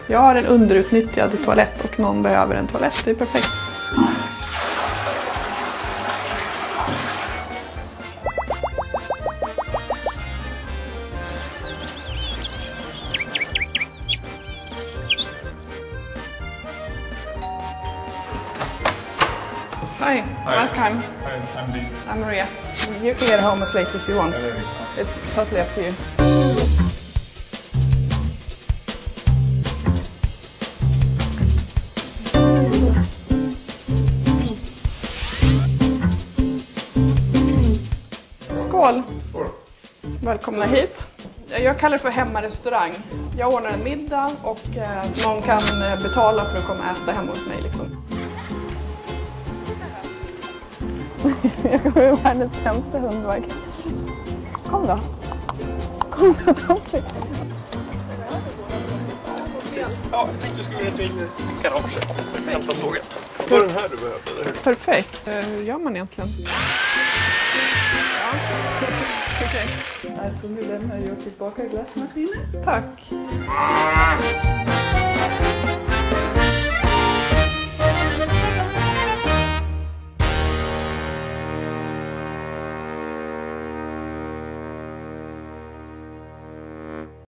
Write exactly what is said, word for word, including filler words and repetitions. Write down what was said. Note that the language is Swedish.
Jag har en underutnyttjad toalett och någon behöver en toalett. Det är perfekt. Hi, welcome. Hi, I'm Lee. I'm Maria. You can get home as late as you want. It's totally up to you. Skål! Skål. Välkomna hit. Jag kallar det för hemmarestaurang. Jag ordnar en middag och eh, någon kan betala för att komma och äta hemma hos mig. Liksom. Jag kommer vara världens sämsta hundvagg. Kom då. Kom då, Tommy. Ja, jag tänkte du skulle ner till garaget. Hämta sågen. Det var den här du behövde, eller hur? Perfekt. Hur gör man egentligen? Ja. Okej. Alltså nu lämnar jag tillbaka glassmaskinen. Tack.